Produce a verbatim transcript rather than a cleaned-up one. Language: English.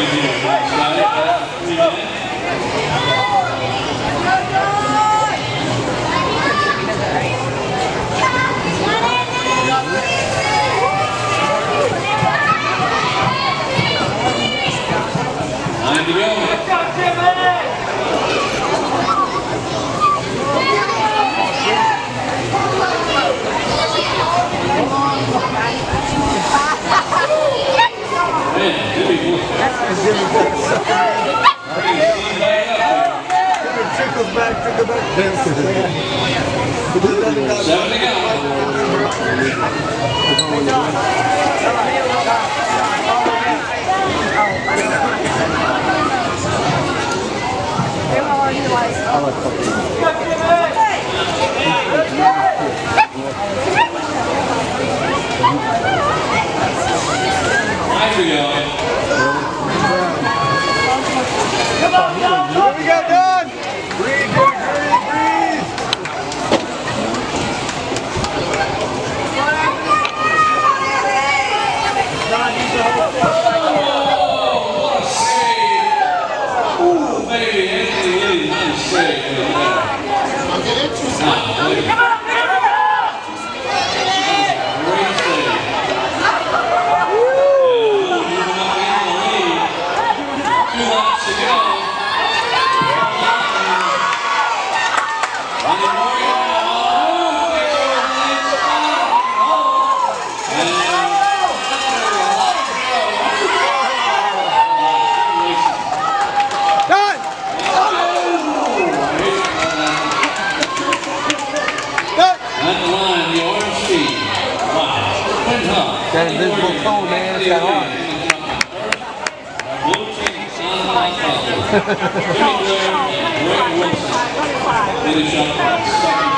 Time to go. Trickles back, trickle back. Seven to go. Five to go. What we got done? Breathe, breathe, breathe. Oh, what a save. Ooh, baby, Anthony Lee, nice save. Now, wait. Great save. Two laps to go. And the Warriors, oh, they go in the lead spot. Oh, and Done! Done! at the line, the orange team. Wow. That invisible cone, man, it's got on. Blue team, San Francisco. Jimmy Blair and Greg Wilson finish up second.